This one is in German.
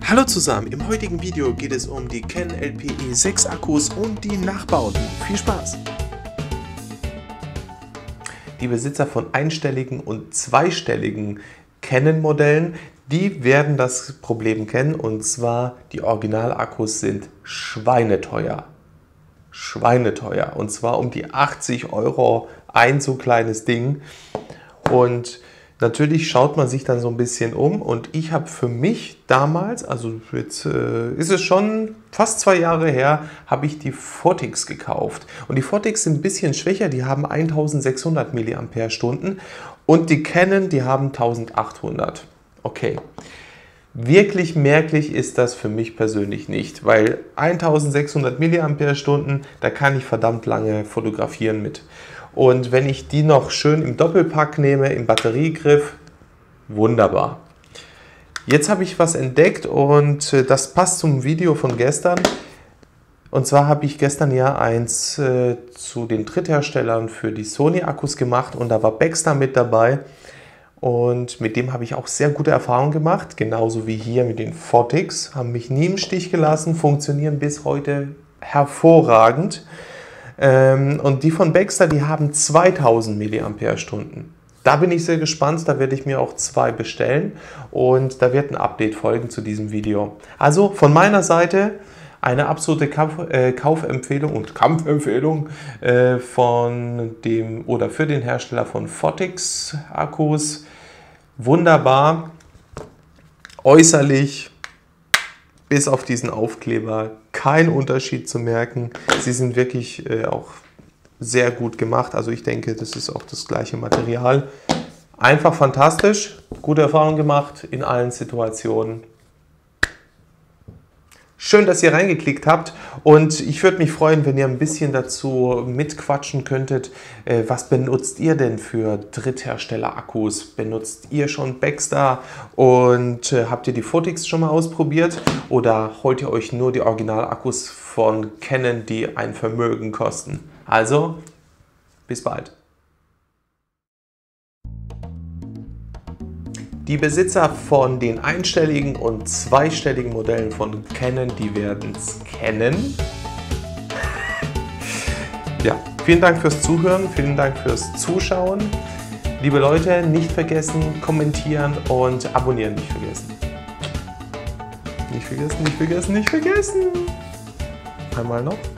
Hallo zusammen, im heutigen Video geht es um die Canon LPE6 Akkus und die Nachbauten. Viel Spaß! Die Besitzer von einstelligen und zweistelligen Canon Modellen, die werden das Problem kennen, und zwar die Originalakkus sind schweineteuer. Schweineteuer, und zwar um die 80 € ein so kleines Ding. Und natürlich schaut man sich dann so ein bisschen um, und ich habe für mich damals, also jetzt ist es schon fast 2 Jahre her, habe ich die Photix gekauft. Und die Photix sind ein bisschen schwächer, die haben 1600 mAh und die Canon, die haben 1800. Okay. Wirklich merklich ist das für mich persönlich nicht, weil 1600 mAh, da kann ich verdammt lange fotografieren mit. Und wenn ich die noch schön im Doppelpack nehme, im Batteriegriff, wunderbar. Jetzt habe ich was entdeckt, und das passt zum Video von gestern. Und zwar habe ich gestern ja eins zu den Drittherstellern für die Sony-Akkus gemacht, und da war Baxter mit dabei. Und mit dem habe ich auch sehr gute Erfahrungen gemacht, genauso wie hier mit den Photix. Haben mich nie im Stich gelassen, funktionieren bis heute hervorragend. Und die von Baxter, die haben 2000 mAh. Da bin ich sehr gespannt, da werde ich mir auch 2 bestellen, und da wird ein Update folgen zu diesem Video. Also von meiner Seite eine absolute Kaufempfehlung und Kampfempfehlung von dem oder für den Hersteller von Photix Akkus. Wunderbar, äußerlich bis auf diesen Aufkleber kein Unterschied zu merken. Sie sind wirklich auch sehr gut gemacht, also ich denke, das ist auch das gleiche Material. Einfach fantastisch, gute Erfahrung gemacht in allen Situationen. Schön, dass ihr reingeklickt habt, und ich würde mich freuen, wenn ihr ein bisschen dazu mitquatschen könntet. Was benutzt ihr denn für Dritthersteller-Akkus? Benutzt ihr schon Baxter, und habt ihr die Photix schon mal ausprobiert? Oder holt ihr euch nur die Originalakkus von Canon, die ein Vermögen kosten? Also, bis bald! Die Besitzer von den einstelligen und zweistelligen Modellen von Canon, die werden es kennen. Ja, vielen Dank fürs Zuhören, vielen Dank fürs Zuschauen. Liebe Leute, nicht vergessen, kommentieren und abonnieren nicht vergessen. Nicht vergessen, nicht vergessen, nicht vergessen. Einmal noch.